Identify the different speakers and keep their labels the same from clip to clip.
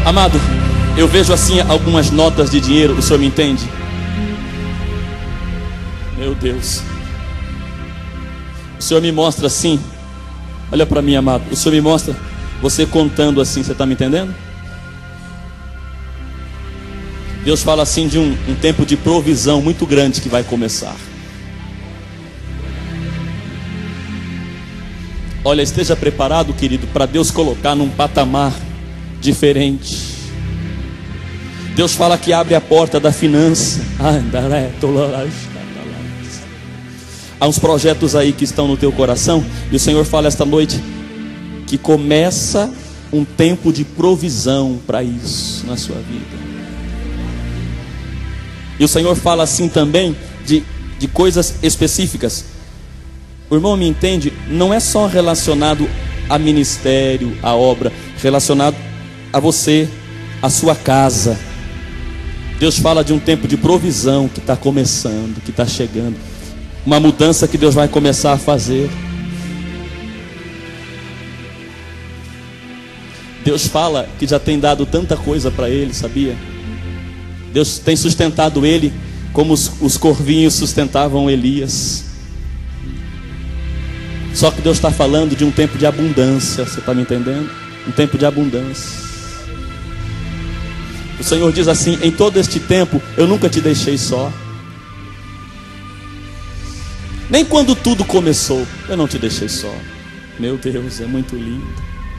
Speaker 1: Amado, eu vejo assim algumas notas de dinheiro. O senhor me entende? Meu Deus. O senhor me mostra assim. Olha para mim, amado. O senhor me mostra você contando assim. Você está me entendendo? Deus fala assim de um tempo de provisão muito grande que vai começar. Olha, esteja preparado, querido, para Deus colocar num patamar diferente. Deus fala que abre a porta da finança. Há uns projetos aí que estão no teu coração, e o Senhor fala esta noite que começa um tempo de provisão para isso na sua vida. E o Senhor fala assim também de coisas específicas. O irmão me entende? Não é só relacionado a ministério, a obra, relacionado a você, a sua casa. Deus fala de um tempo de provisão que está começando, que está chegando. Uma mudança que Deus vai começar a fazer. Deus fala que já tem dado tanta coisa para ele, sabia? Deus tem sustentado ele como os corvinhos sustentavam Elias. Só que Deus está falando de um tempo de abundância. Você está me entendendo? Um tempo de abundância. O Senhor diz assim: em todo este tempo eu nunca te deixei só. Nem quando tudo começou eu não te deixei só. Meu Deus, é muito lindo.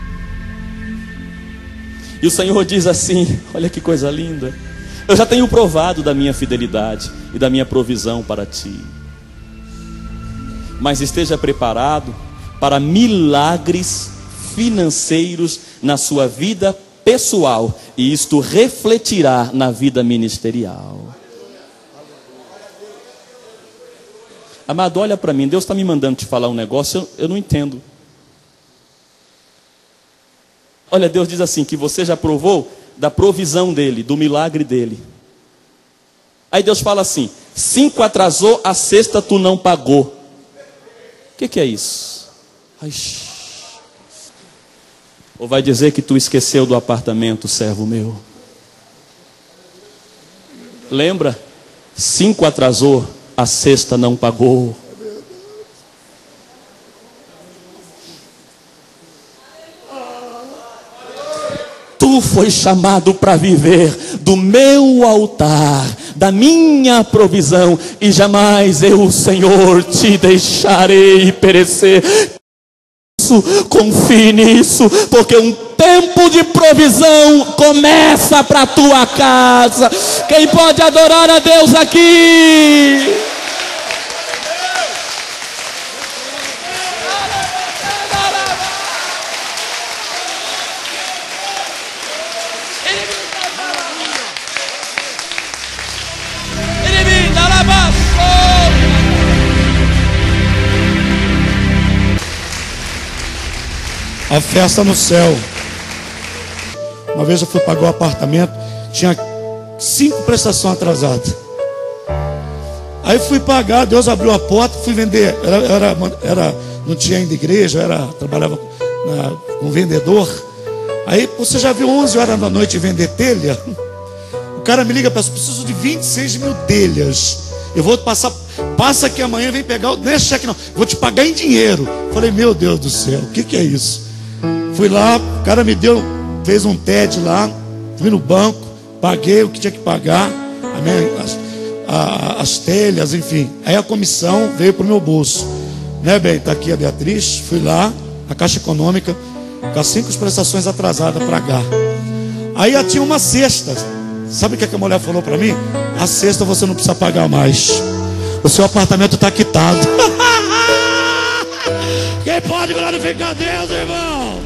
Speaker 1: E o Senhor diz assim: olha que coisa linda, eu já tenho provado da minha fidelidade e da minha provisão para ti. Mas esteja preparado para milagres financeiros na sua vida pessoal, e isto refletirá na vida ministerial. Amado, olha para mim. Deus está me mandando te falar um negócio, eu não entendo. Olha, Deus diz assim, que você já provou da provisão dele, do milagre dele. Aí Deus fala assim: 5 atrasou, a sexta tu não pagou. O que é isso? Ai, ou vai dizer que tu esqueceu do apartamento, servo meu? Lembra? 5 atrasou, a sexta não pagou. Tu foi chamado para viver do meu altar, da minha provisão, e jamais eu, o Senhor, te deixarei perecer. Confie nisso, porque um tempo de provisão começa para a tua casa. Quem pode adorar a Deus aqui?
Speaker 2: A festa no céu. Uma vez eu fui pagar o apartamento, tinha 5 prestações atrasadas. Aí fui pagar, Deus abriu a porta, fui vender. Não tinha ainda igreja, trabalhava com vendedor. Aí você já viu 11 horas da noite vender telha? O cara me liga, preciso de 26 mil telhas. Eu vou passa aqui amanhã, vem pegar, não é cheque não, vou te pagar em dinheiro. Falei, meu Deus do céu, o que é isso? Fui lá, o cara me deu, fez um TED lá, fui no banco, paguei o que tinha que pagar, as telhas, enfim. Aí a comissão veio para o meu bolso, né, bem? Está aqui a Beatriz. Fui lá, a Caixa Econômica, com as 5 prestações atrasadas para pagar. Aí já tinha uma sexta. Sabe o que a mulher falou para mim? A sexta você não precisa pagar mais, o seu apartamento está quitado. Quem pode glorificar a Deus, irmão?